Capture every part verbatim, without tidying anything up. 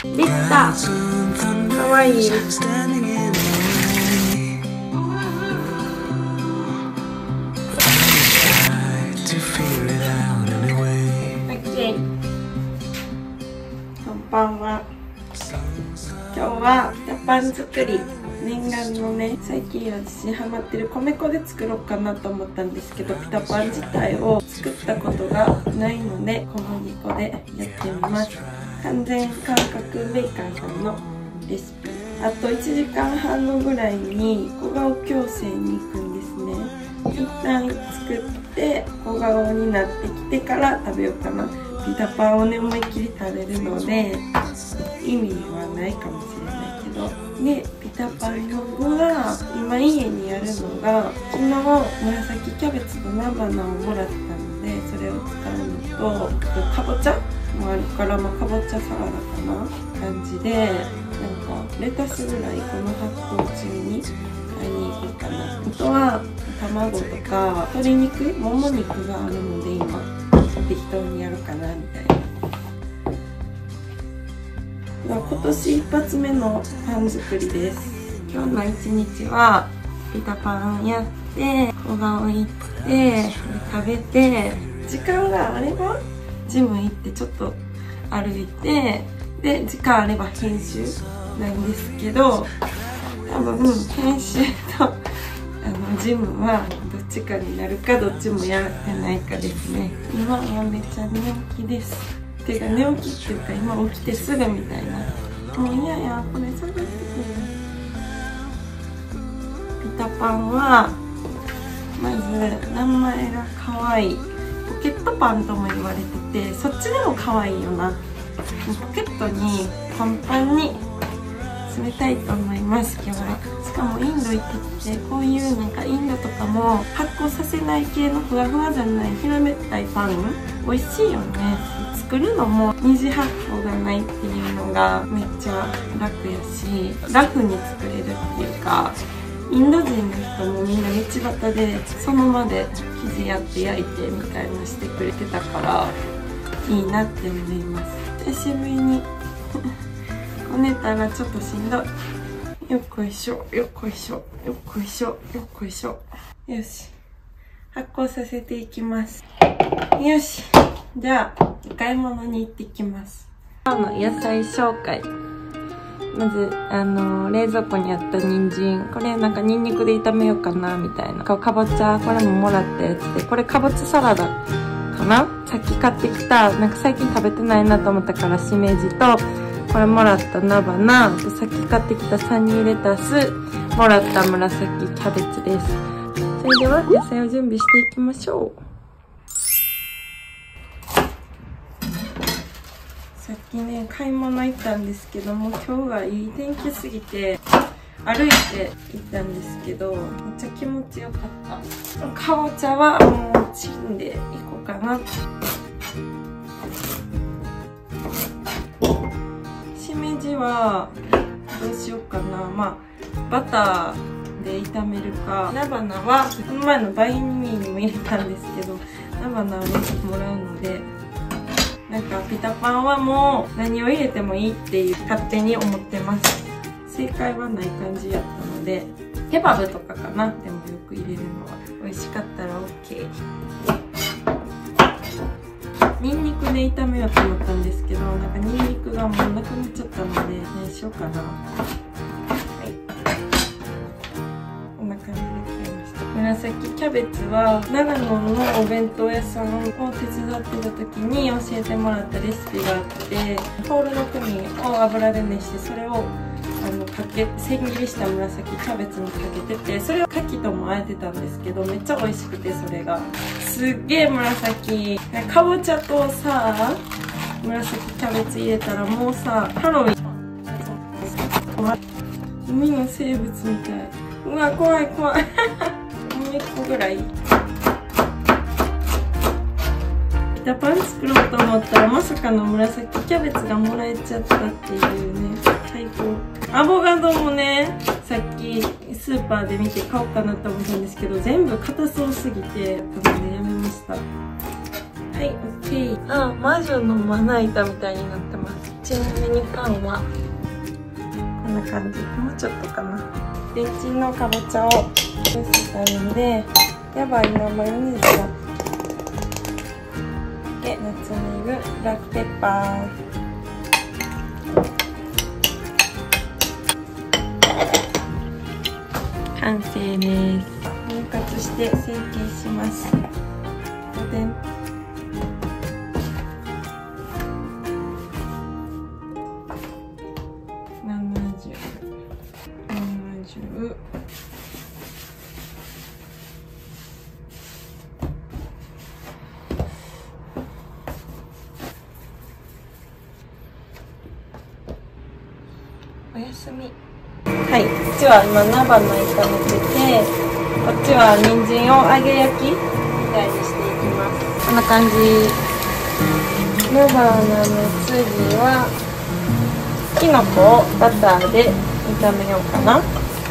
できた。かわいい。こんばんは。今日はピタパン作り、念願のね、最近私ハマってる米粉で作ろうかなと思ったんですけど、ピタパン自体を作ったことがないので小麦粉でやってみます。完全感覚メーカーさんのレシピ。あといちじかんはんのぐらいに小顔矯正に行くんですね。一旦作って小顔になってきてから食べようかな。ピタパンをね思いっきり食べるので意味はないかもしれないけど、でピタパンの具は今家にあるのが、昨日紫キャベツと菜花をもらったのでそれを使うのと、かぼちゃもあるから、まあ、かぼちゃサラダかな感じで、なんかレタスぐらいこの発酵中に買いに行こうかな。あとは卵とか鶏肉、もも肉があるので今適当にやるかなみたいな。今年一発目のパン作りです。今日の一日はピタパンやって小顔行って食べて、時間があればジム行ってちょっと歩いて、で時間あれば編集なんですけど、多分編集とあのジムはどっちかになるかどっちもやってないかですね。今はめっちゃ寝起きです。てか寝起きっていうか今起きてすぐみたいな。もう嫌や、これ探してくれ。ピタパンはまず名前がかわいい。ポケットパンとも言われてて、そっちでも可愛いよな。ポケットにパンパンに詰めたいと思います。今日はしかもインド行ってきて、こういうなんかインドとかも発酵させない系のふわふわじゃない平べったいパン美味しいよね。作るのも二次発酵がないっていうのがめっちゃ楽やし、ラフに作れるっていうか、インド人の人もみんな道端でその場で生地やって焼いてみたいなしてくれてたからいいなって思います。久しぶりにこねたらちょっとしんどい。よっこいしょよっこいしょよっこいしょよっこいしょ。よし、発酵させていきます。よし、じゃあお買い物に行ってきます。今日の野菜紹介。まずあの冷蔵庫にあった人参、これなんかニンニクで炒めようかなみたいな。かぼちゃ、これももらったやつで、これかぼちゃサラダかな。さっき買ってきた、なんか最近食べてないなと思ったからしめじと、これもらった菜花、あとさっき買ってきたサニーレタス、もらった紫キャベツです。それでは野菜を準備していきましょう。さっきね買い物行ったんですけども、今日はいい天気すぎて歩いて行ったんですけど、めっちゃ気持ちよかった。かぼちゃはもうチンでいこうかな。しめじはどうしようかな。まあバターで炒めるか、菜花はこの前のバインミーにも入れたんですけど、菜花を入れてもらうので、なんかピタパンはもう何を入れてもいいっていう勝手に思ってます。正解はない感じやったので、ケバブとかかな。でもよく入れるのは美味しかったら OK。 ニンニクで炒めようと思ったんですけど、なんかニンニクがもうなくなっちゃったので何しようかな。はい、こんな感じで切りました。紫キャベツは長野のお弁当屋さんを手伝ってた時に教えてもらったレシピがあって、ホールのクミンを油で熱して、それをあのかけ千切りした紫キャベツにかけてて、それを牡蠣ともあえてたんですけど、めっちゃ美味しくて、それがすっげえ紫。かぼちゃとさ紫キャベツ入れたらもうさハロウィン、海の生物みたい。うわ怖い怖いもういっこぐらい。ピタパン作ろうと思ったらまさかの紫キャベツがもらえちゃったっていうね、最高。アボカドもね、さっきスーパーで見て買おうかなと思ったんですけど、全部硬そうすぎて多分ねやめました。はい、オッケー。あ、魔女のまな板みたいになってます。 ちなみにパンはこんな感じ。もうちょっとかな。レンチンのかぼちゃを蒸してあるんで、やばいな、マヨネーズだ。で、ナツメグ、ブラックペッパー。完成です。分割して成形します。でん。ななじゅう、ななじゅう。おやすみ。はい、こっちは今菜花炒めてて、こっちは人参を揚げ焼きみたいにしていきます。こんな感じ。菜花の次はきのこをバターで炒めようかな。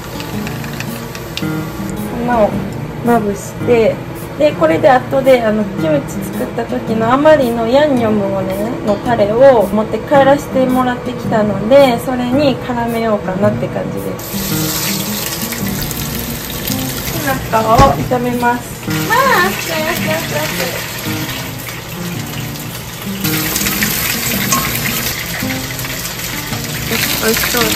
粉をまぶして、でこれで後であのキムチ作った時の余りのヤンニョムをねのタレを持って帰らせてもらってきたので、それに絡めようかなって感じです。きのこを炒めます。まあ熱い熱い熱い熱い。美味しそうです。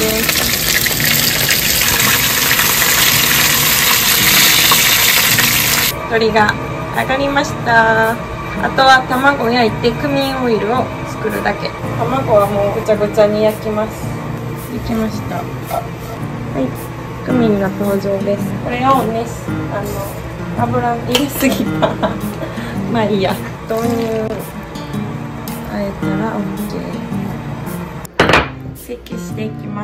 鶏が揚がりました。あとは卵焼いてクミンオイルを作るだけ。卵はもうぐちゃぐちゃに焼きます。できました。はい、クミンが登場です。これをね、あの油入れすぎたまあいいや。豆乳あえたら オーケー。 成形していきます。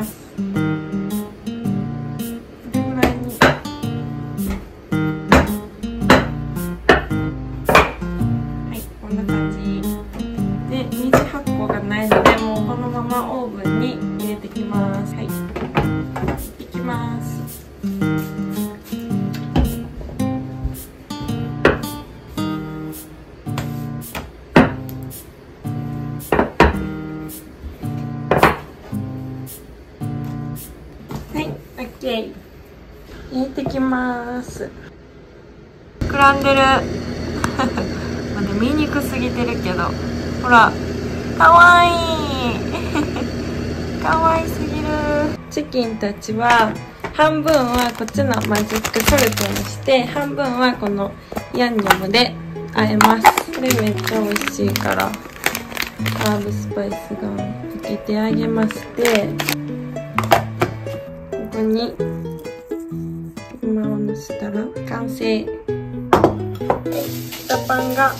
オーブンに入れてきます。はい、いきます。はい、オッケー。入れてきます。膨らんでる。まだ見にくすぎてるけど、ほら、かわいい。かわいすぎる。チキンたちは半分はこっちのマジックソルトにして、半分はこのヤンニョムで和えます。これめっちゃ美味しいからハーブスパイスがかけてあげまして、ここに今をのせたら完成。ピタパンが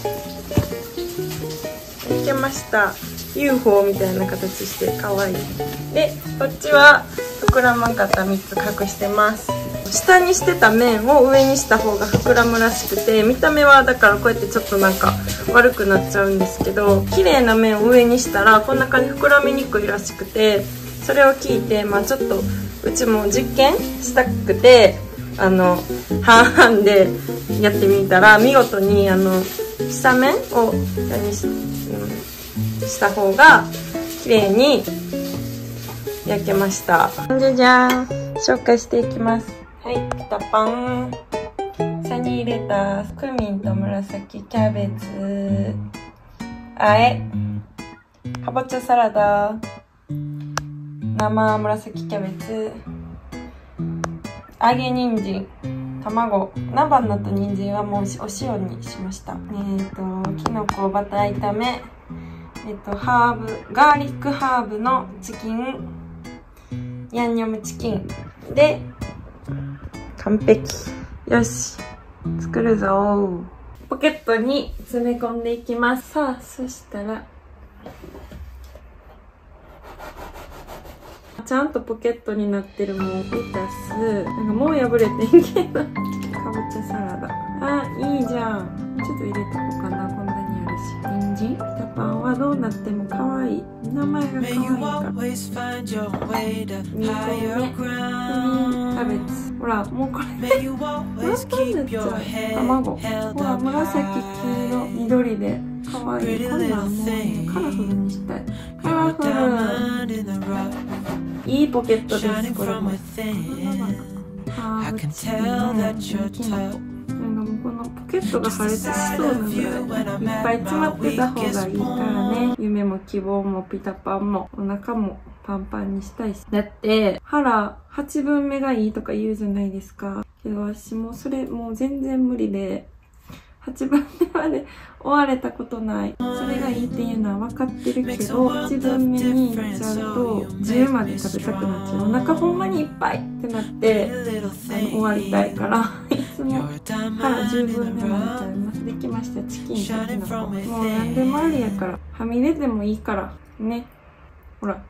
できました。ユーフォー みたいな形してかわいい。でこっちは膨らまんかったみっつ隠してます。下にしてた面を上にした方が膨らむらしくて、見た目はだからこうやってちょっとなんか悪くなっちゃうんですけど、綺麗な面を上にしたらこんな感じ膨らみにくいらしくて、それを聞いて、まあちょっとうちも実験したくて、あの半々でやってみたら見事にあの下面を下にし、うんした方が綺麗に焼けました。じゃじゃーん、紹介していきます。はい、ピタパン、サニーレタス、クミンと紫キャベツあえ、かぼちゃサラダ、生紫キャベツ、揚げ人参、卵、菜花と人参はもうお塩にしました。えっときのこバター炒め、えっと、ハーブ、ガーリックハーブのチキン、ヤンニョムチキンで、完璧。よし、作るぞ。ポケットに詰め込んでいきます。さあ、そしたら、ちゃんとポケットになってるもん、レタス、なんかもう破れてんけど、かぼちゃサラダ。あ、いいじゃん。ちょっと入れとこうかな、こんなにあるし。人参、ピタパンはどうなっても可愛い。名前が可愛いから。にこめ、クミン、キャベツ。ほら、もうこれで真っ赤になっちゃう。卵。ほら、紫、黄色、緑で可かわいい。こんなんもうね、カラフルにしたい。カラフル。いいポケットです、これも。ハーブチキンのきのこ。なんかもうこのポケットが破裂しそうなぐらいいっぱい詰まってた方がいいからね。夢も希望もピタパンもお腹もパンパンにしたいし。だって腹はちぶんめがいいとか言うじゃないですか。けど私もうそれもう全然無理で、はちぶんめまで終われたことない。それがいいっていうのは分かってるけど、はちぶんめに行っちゃうとじゅうまで食べたくなっちゃう。お腹ほんまにいっぱいってなってあの終わりたいからいつも腹じゅうぶんめまで食べます。できました。チキンときのこ。もう何でもありやから、はみ出てもいいからね。ほら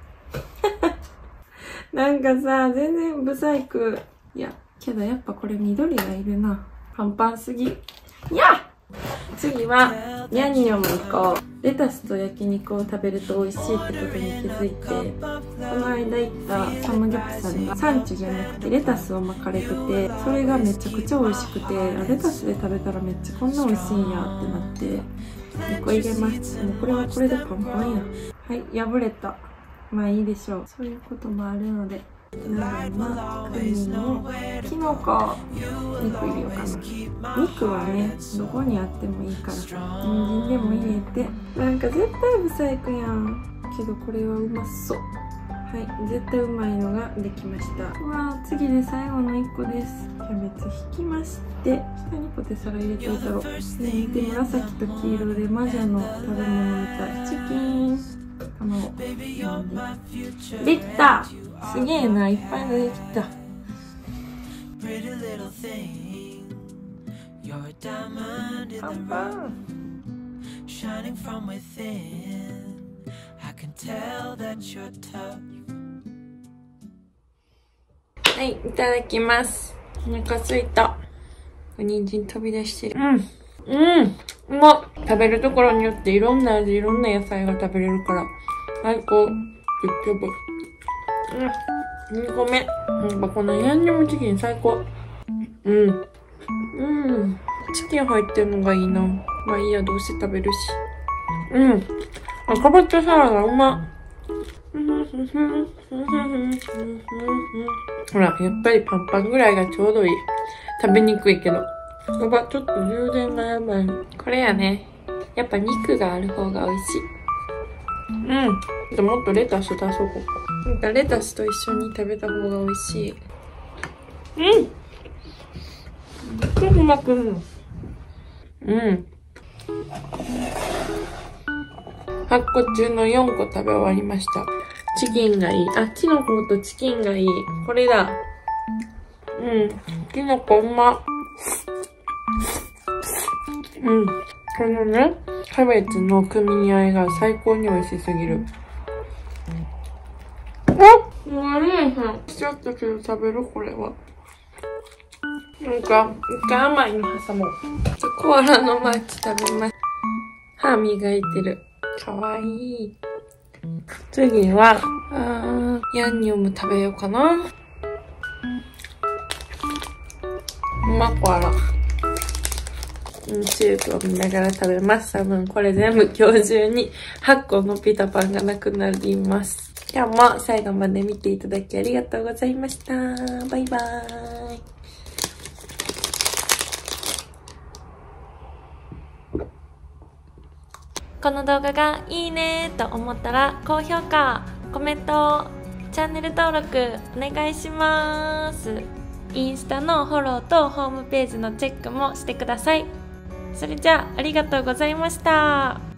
なんかさ、全然ブサイク。いやけどやっぱこれ緑がいるな。パンパンすぎ。いや次はヤンニョム行こう。レタスと焼肉を食べると美味しいってことに気づいて、この間行ったサムギョプサルがサンチュじゃなくてレタスを巻かれてて、それがめちゃくちゃ美味しくて、レタスで食べたらめっちゃこんな美味しいんやってなってにこ入れます。もうこれはこれでパンパンや。はい、破れた。まあいいでしょう。そういうこともあるので、生クミのキノコ肉入れようかな。肉はねどこにあってもいいから、人参でも入れて。なんか絶対ブサイクやんけどこれはうまそう。はい、絶対うまいのができました。うわー、次で最後のいっこです。キャベツ引きまして、下にポテサラ入れておいたろ。で見て、紫と黄色で魔女の食べ物みたい。チキン卵できた。すげえな、いっぱいできた。パンパン。はい、いただきます。お腹すいた。人参飛び出してる。うん。うん。うまっ。食べるところによっていろんな味、いろんな野菜が食べれるから。最高。結局。うん。にこめ。やっぱこのヤンニョムチキン最高。うん。うん。チキン入ってるのがいいな。まあいいや、どうせ食べるし。うん。あ、かぼちゃサラダうまっ。ほら、やっぱりパンパンぐらいがちょうどいい。食べにくいけど。やっぱちょっと充電がやばい。これやね。やっぱ肉がある方が美味しい。うん。もっとレタス出そう、ここ。なんかレタスと一緒に食べた方が美味しい。うん。すぐうまくん。うん。はっこ中のよんこ食べ終わりました。チキンがいい。あ、キノコとチキンがいい。これだ。うん。キノコうま。うん。このね、キャベツの組み合いが最高に美味しすぎる。あっ、悪いさん。しちゃったけど食べるこれは。なんか、一回甘いの挟もう。コアラのマーチ食べます。歯磨いてる。かわいい。次は、あー、ヤンニョム食べようかな。うまコアラ。うん、チューブを見ながら食べます。多分これ全部今日中にはっこのピタパンがなくなります。今日も最後まで見ていただきありがとうございました。バイバーイ。この動画がいいねと思ったら高評価、コメント、チャンネル登録お願いします。インスタのフォローとホームページのチェックもしてください。それじゃあありがとうございました。